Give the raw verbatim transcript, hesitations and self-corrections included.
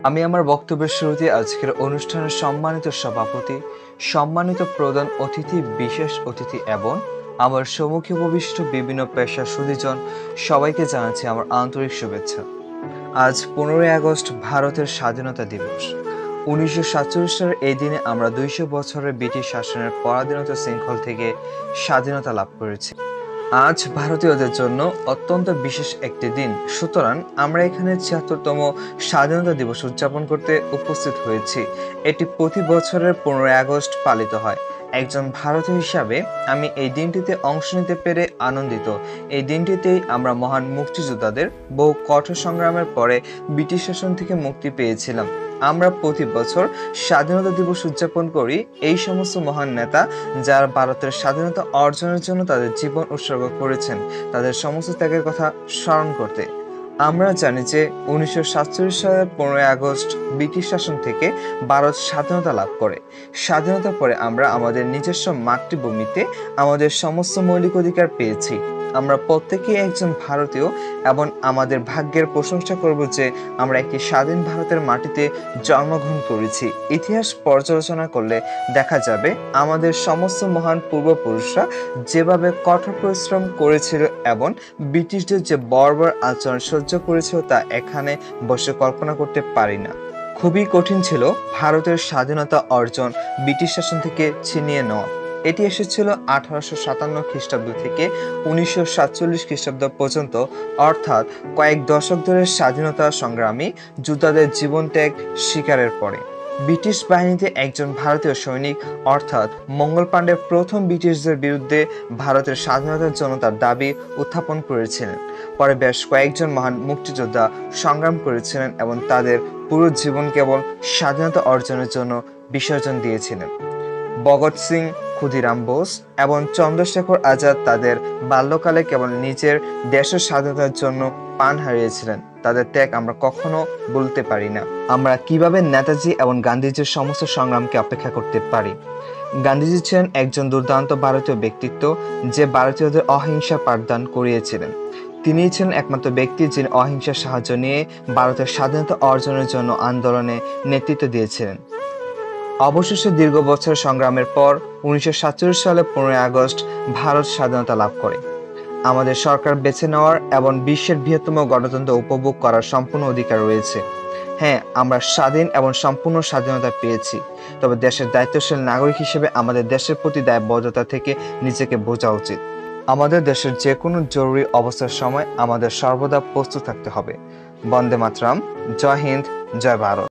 আমি আমার বক্তব্যের শুরুতে আজকের অনুষ্ঠানের সম্মানিত সভাপতি, সম্মানিত প্রধান অতিথি, বিশেষ অতিথি এবং আমার সম্মুখে উপবিষ্ট বিভিন্ন পেশার সুধীজন সবাইকে জানাচ্ছি আমার আন্তরিক শুভেচ্ছা। আজ পনেরোই আগস্ট ভারতের স্বাধীনতা দিবস। উনিশশো সাতচল্লিশ সালের এই দিনে আমরা দুইশো বছরের ব্রিটিশ শাসনের পরাধীনতা শৃঙ্খল থেকে স্বাধীনতা লাভ করেছি। আজ ভারতীয়দের জন্য অত্যন্ত বিশেষ একটি দিন, সুতরাং আমরা এখানে ছিয়াত্তরতম স্বাধীনতা দিবস উদযাপন করতে উপস্থিত হয়েছি। এটি প্রতি বছরের পনেরোই আগস্ট পালিত হয়। একজন ভারতীয় হিসাবে আমি এই দিনটিতে অংশ নিতে পেরে আনন্দিত। এই দিনটিতেই আমরা মহান মুক্তিযোদ্ধাদের বহু কঠোর সংগ্রামের পরে ব্রিটিশ শাসন থেকে মুক্তি পেয়েছিলাম। আমরা প্রতি বছর স্বাধীনতা দিবস উদযাপন করি এই সমস্ত মহান নেতা যারা ভারতের স্বাধীনতা অর্জনের জন্য তাদের জীবন উৎসর্গ করেছেন, তাদের সমস্ত ত্যাগের কথা স্মরণ করতে। আমরা জানি যে উনিশশো সাতচল্লিশ সালের পনেরোই আগস্ট ব্রিটিশ শাসন থেকে ভারত স্বাধীনতা লাভ করে। স্বাধীনতার পরে আমরা আমাদের নিজস্ব মাতৃভূমিতে আমাদের সমস্ত মৌলিক অধিকার পেয়েছি। আমরা প্রত্যেকেই একজন ভারতীয় এবং আমাদের ভাগ্যের প্রশংসা করব যে আমরা একটি স্বাধীন ভারতের মাটিতে জন্মগ্রহণ করেছি। ইতিহাস পর্যালোচনা করলে দেখা যাবে আমাদের সমস্ত মহান পূর্বপুরুষরা যেভাবে কঠোর পরিশ্রম করেছিল এবং ব্রিটিশদের যে বর্বর আচরণ সহ্য করেছিল তা এখানে বসে কল্পনা করতে পারি না। খুবই কঠিন ছিল ভারতের স্বাধীনতা অর্জন ব্রিটিশ শাসন থেকে ছিনিয়ে নেওয়া। এটি এসেছিল আঠারোশো সাতান্ন খ্রিস্টাব্দ থেকে উনিশশো সাতচল্লিশ খ্রিস্টাব্দ পর্যন্ত, অর্থাৎ কয়েক দশক ধরে স্বাধীনতা সংগ্রামী যোদ্ধাদের জীবন ত্যাগ শিকারের পরে। ব্রিটিশ বাহিনীতে একজন ভারতীয় সৈনিক অর্থাৎ মঙ্গল পাণ্ডে প্রথম ব্রিটিশদের বিরুদ্ধে ভারতের স্বাধীনতার জন্য তার দাবি উত্থাপন করেছিলেন। পরে বেশ কয়েকজন মহান মুক্তিযোদ্ধা সংগ্রাম করেছিলেন এবং তাদের পুরো জীবন কেবল স্বাধীনতা অর্জনের জন্য বিসর্জন দিয়েছিলেন। ভগৎ সিং, ক্ষুদিরাম বোস এবং চন্দ্রশেখর আজাদ তাদের বাল্যকালে কেবল নিজের দেশের স্বাধীনতার জন্য প্রাণ হারিয়েছিলেন। তাদের ত্যাগ আমরা কখনো বলতে পারি না। আমরা কিভাবে নেতাজি এবং গান্ধীজির সমস্ত সংগ্রামকে অপেক্ষা করতে পারি? গান্ধীজি ছিলেন একজন দুর্দান্ত ভারতীয় ব্যক্তিত্ব যে ভারতীয়দের অহিংসা পাঠদান করিয়েছিলেন। তিনি ছিলেন একমাত্র ব্যক্তি যিনি অহিংসার সাহায্য নিয়ে ভারতের স্বাধীনতা অর্জনের জন্য আন্দোলনে নেতৃত্ব দিয়েছিলেন। অবশেষে দীর্ঘ বছর সংগ্রামের পর উনিশশো সাতচল্লিশ সালে পনেরোই আগস্ট ভারত স্বাধীনতা লাভ করে। আমাদের সরকার বেছে নেওয়ার এবং বিশ্বের বৃহত্তম গণতন্ত্র উপভোগ করার সম্পূর্ণ অধিকার রয়েছে। হ্যাঁ, আমরা স্বাধীন এবং সম্পূর্ণ স্বাধীনতা পেয়েছি, তবে দেশের দায়িত্বশীল নাগরিক হিসেবে আমাদের দেশের প্রতি দায়বদ্ধতা থেকে নিজেকে বোঝা উচিত। আমাদের দেশের যে কোনো জরুরি অবস্থার সময় আমাদের সর্বদা প্রস্তুত থাকতে হবে। বন্দে মাতরম। জয় হিন্দ, জয় ভারত।